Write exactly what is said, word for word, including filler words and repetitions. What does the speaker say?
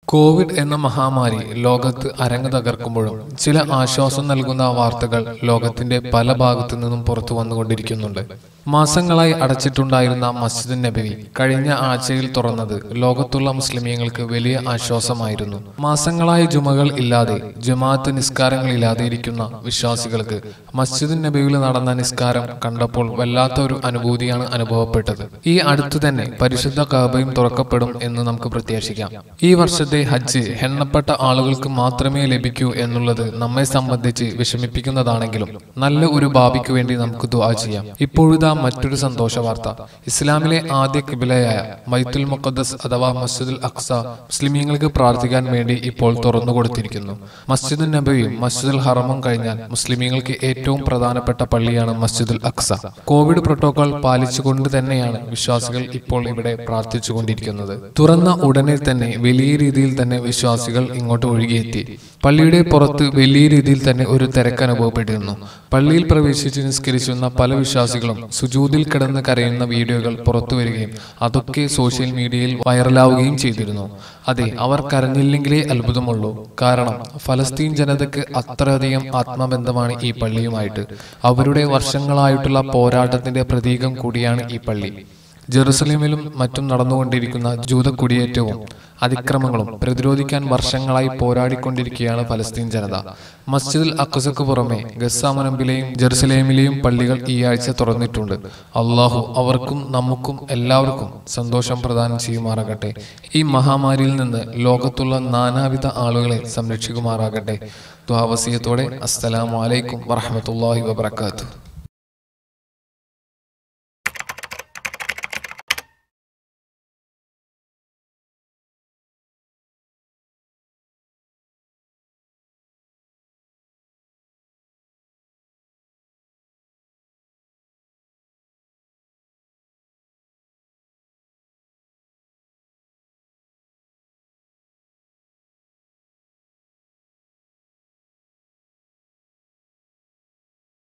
Covid എന്ന മഹാമാരി ലോകത്ത് അരങ്ങ് തകർക്കുമ്പോഴും ചില ആശ്വാസം നൽകുന്ന വാർത്തകൾ ലോകത്തിന്റെ പല ഭാഗത്തു നിന്നും പുറത്തു വന്നുകൊണ്ടിരിക്കുന്നുണ്ട്. മാസങ്ങളായി അടച്ചിട്ടുണ്ടായിരുന്ന മസ്ജിദ് നബവി കഴിഞ്ഞ ആഴ്ചയിൽ തുറന്നത് ലോകത്തുള്ള മുസ്ലിമീങ്ങൾക്ക് വലിയ ആശ്വാസമായിരുന്നു. മാസങ്ങളായി ജുമകൾ ഇല്ലാതെ ജമാഅത്ത് നിസ്കാരങ്ങൾ ഇല്ലാതെ ഇരിക്കുന്ന വിശ്വാസികൾക്ക് മസ്ജിദ് നബവിയിൽ നടന്ന നിസ്കാരം കണ്ടപ്പോൾ വല്ലാത്ത ഒരു അനുഭൂതിയാണ് അനുഭവപ്പെട്ടത്. ഈ അടുത്തു തന്നെ പരിശുദ്ധ കഅബയും തുറക്കപ്പെടും എന്ന് നമുക്ക് പ്രത്യാശിക്കാം. ഈ വർഷത്തെ ഹജ്ജ് എണ്ണപ്പെട്ട ആളുകൾക്ക് മാത്രമേ ലഭിക്കൂ എന്നുള്ളത് നമ്മെ സംബന്ധിച്ച് വിഷമിപ്പിക്കുന്നതാണെങ്കിലും നല്ല ഒരു ഭാവിക്ക് വേണ്ടി നമുക്ക് ദുആ ചെയ്യാം. ഇപ്പോഴിതാ മറ്റൊരു സന്തോഷ വാർത്ത. ഇസ്ലാമിലെ ആദ്യ ഖിബ്ലയായ ബൈത്തുൽ മുഖദ്ദസ് അഥവാ മസ്ജിദുൽ അഖ്സ മുസ്ലിമീങ്ങൾക്ക് പ്രാർത്ഥിക്കാൻ വേണ്ടി ഇപ്പോൾ തുറന്നു കൊടുത്തിരിക്കുന്നു. മസ്ജിദുൻ നബവിയും മസ്ജിദുൽ ഹറമും കഴിഞ്ഞാൽ മുസ്ലിമീങ്ങൾക്ക് ഏറ്റവും പ്രധാനപ്പെട്ട പള്ളിയാണ് മസ്ജിദുൽ അഖ്സ. കോവിഡ് പ്രോട്ടോകോൾ പാലിച്ചുകൊണ്ട് തന്നെയാണ് വിശ്വാസികൾ ഇപ്പോൾ ഇവിടെ പ്രാർത്ഥിച്ചുകൊണ്ടിരിക്കുന്നത്. തുറന്ന ഉടനെ തന്നെ വലിയ രീതിയിൽ തന്നെ വിശ്വാസികൾ ഇങ്ങോട്ട് ഒഴുകിയെത്തി. പള്ളിയുടെ പുറത്ത് വലിയ രീതിയിൽ തന്നെ ഒരു തിരക്ക് അനുഭവപ്പെട്ടിരുന്നു. പള്ളിയിൽ പ്രവേശിച്ച് നിസ്കരിച്ചുന്ന പല വിശ്വാസികളും സുജൂദിൽ കിടന്ന് കരയുന്ന വീഡിയോകൾ പുറത്തു വരികയും അതൊക്കെ സോഷ്യൽ മീഡിയയിൽ വൈറലാവുകയും ചെയ്തിരുന്നു. അതെ, അവർ കരഞ്ഞില്ലെങ്കിലേ അത്ഭുതമുള്ളൂ. കാരണം ഫലസ്തീൻ ജനതയ്ക്ക് അത്രയധികം ആത്മബന്ധമാണ് ഈ പള്ളിയുമായിട്ട്. അവരുടെ വർഷങ്ങളായിട്ടുള്ള പോരാട്ടത്തിന്റെ പ്രതീകം കൂടിയാണ് ഈ പള്ളി. ജെറുസലേമിലും മറ്റും നടന്നുകൊണ്ടിരിക്കുന്ന ജൂത കുടിയേറ്റവും അതിക്രമങ്ങളും പ്രതിരോധിക്കാൻ വർഷങ്ങളായി പോരാടിക്കൊണ്ടിരിക്കുകയാണ് ഫലസ്തീൻ ജനത. മസ്ജിദുൽ അഖ്സക്ക് പുറമെ ഗസ മുനമ്പിലെയും ജെറുസലേമിലെയും പള്ളികൾ ഈ ആഴ്ച തുറന്നിട്ടുണ്ട്. അള്ളാഹു അവർക്കും നമുക്കും എല്ലാവർക്കും സന്തോഷം പ്രദാനം ചെയ്യുമാറാകട്ടെ. ഈ മഹാമാരിയിൽ നിന്ന് ലോകത്തുള്ള നാനാവിധ ആളുകളെ സംരക്ഷിക്കുമാറാകട്ടെ. ദുആ വസിയത്തോടെ അസ്സലാമു അലൈക്കും വറഹ്മത്തുള്ളാഹി വബറകാതുഹു.